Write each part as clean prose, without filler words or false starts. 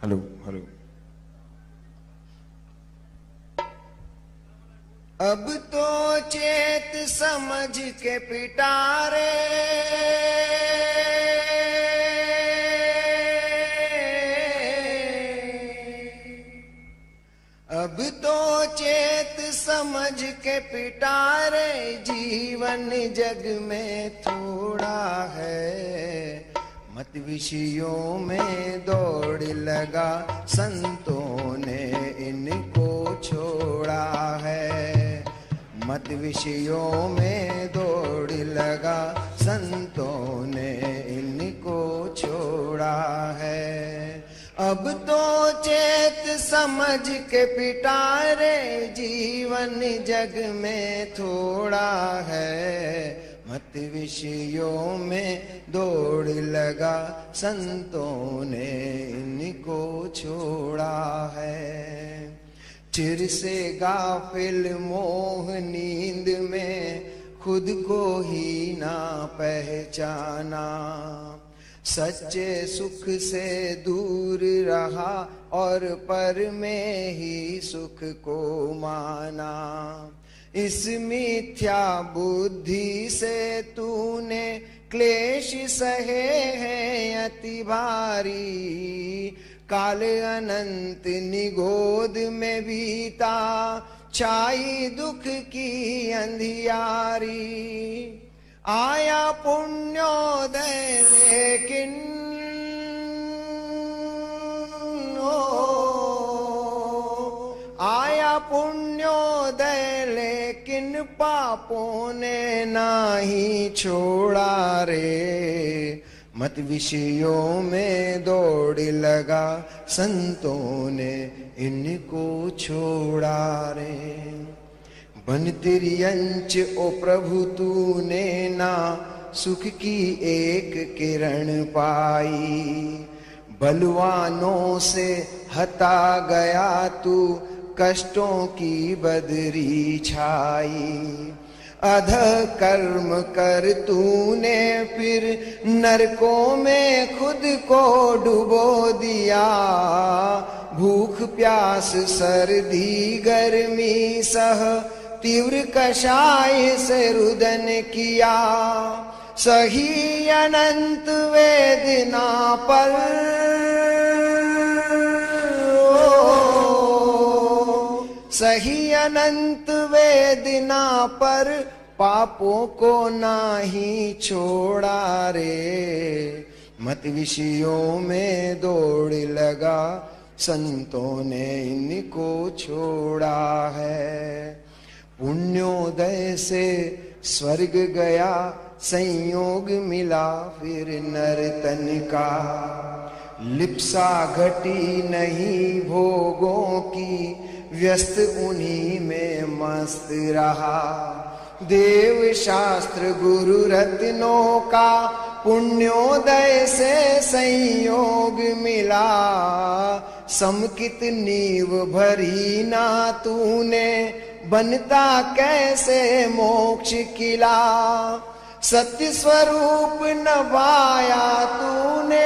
Hello hello. अब तो चेत समझ के पिटारे, अब तो चेत समझ के पिटारे, जीवन जग में थोड़ा है। मत विषयों में दौड़ लगा, संतों ने इनको छोड़ा है। मत विषयों में दौड़ लगा, संतों ने इनको छोड़ा है। अब तो चेत समझ के पिटारे, जीवन जग में थोड़ा है। मत विषयों में दौड़ लगा, संतों ने इनको छोड़ा है। चिर से गाफिल मोह नींद में, खुद को ही ना पहचाना। सच्चे सुख से दूर रहा, और पर में ही सुख को माना। इस मिथ्या बुद्धि से तूने क्लेश सहे हैं अति भारी। काल अनंत निगोद में बीता, छाई दुख की अंधियारी। आया पुण्योदय लेकिन आया पुण्योदय लेकिन पापों ने नाही छोड़ा रे। मत विषयों में दौड़ लगा, संतों ने इनको छोड़ा रे। बन तिर्यंच ओ प्रभु तूने ना, सुख की एक किरण पाई। बलवानों से हता गया तू, कष्टों की बदरी छाई। अध कर्म कर तूने फिर नरकों में खुद को डुबो दिया। भूख प्यास सर्दी गर्मी सह, तीव्र कषाय से रुदन किया। सही अनंत वेदना पर, सही अनंत वेदना पर, पापों को नाही छोड़ा रे। मत विषयों में दौड़ लगा, संतों ने इनको छोड़ा है। पुण्योदय से स्वर्ग गया, संयोग मिला फिर नर्तन का। लिप्सा घटी नहीं भोगों की, व्यस्त उन्हीं में मस्त रहा। देव शास्त्र गुरु रत्नों का, पुण्योदय से संयोग मिला। समकित नीव भरी ना तूने, बनता कैसे मोक्ष किला। सत्य स्वरूप नभाया तूने,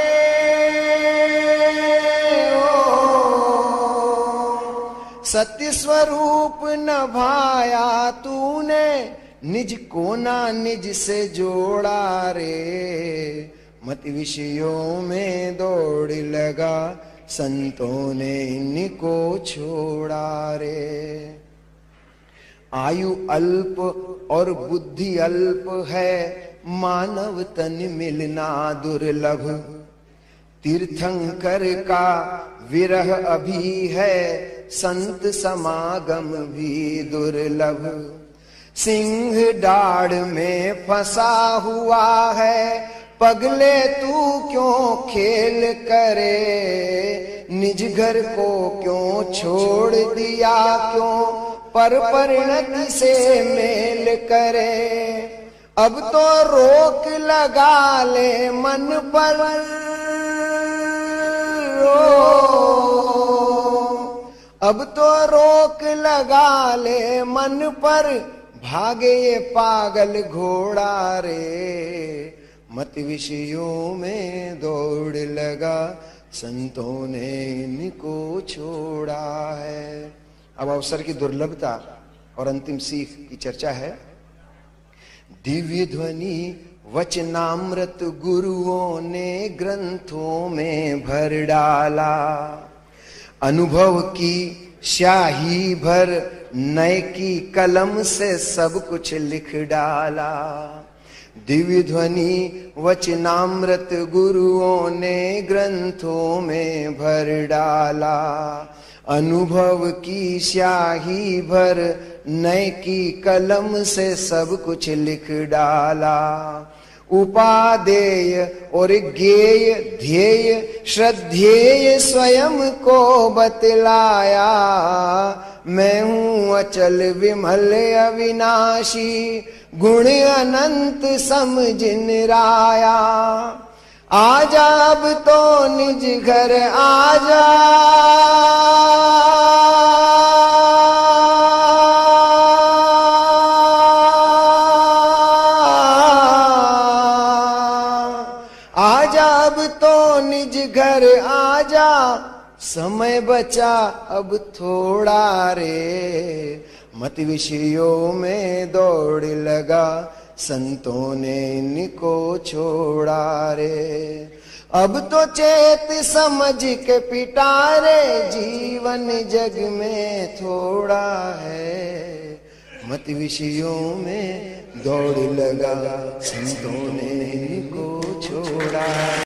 सत्य स्वरूप नभाया तूने। निज को ना निज से जोड़ा रे। मत विषयों में दौड़ लगा, संतों ने इनको छोड़ा रे। आयु अल्प और बुद्धि अल्प है, मानव तन मिलना दुर्लभ। तीर्थंकर का विरह अभी है, संत समागम भी दुर्लभ। सिंह डाढ़ में फंसा हुआ है, पगले तू क्यों खेल करे। निज घर को क्यों छोड़ दिया, क्यों पर परिणति से मेल करे। अब तो रोक लगा ले मन पर, अब तो रोक लगा ले मन पर। भागे ये पागल घोड़ा रे। मत विषयों में दौड़ लगा, संतों ने इनको छोड़ा है। अब अवसर की दुर्लभता और अंतिम सीख की चर्चा है। दिव्य ध्वनि वचनामृत गुरुओं ने ग्रंथों में भर डाला, अनुभव की स्याही भर नए की कलम से सब कुछ लिख डाला। दिव्य ध्वनि वचनामृत गुरुओं ने ग्रंथों में भर डाला, अनुभव की स्याही भर नए की कलम से सब कुछ लिख डाला। उपादेय और गेय ध्येय श्रद्धेय स्वयं को बतलाया, मैं हूँ अचल विमल अविनाशी गुण अनंत समझिन राया। आजा अब तो निज घर आजा, आजा अब तो निज घर आजा, समय बचा अब थोड़ा रे। मत विषयों में दौड़ लगा, संतों ने इनको छोड़ा रे। अब तो चेत समझ के पिटारे, जीवन जग में थोड़ा है। मत विषयों में दौड़ लगा, संतों ने इनको छोड़ा।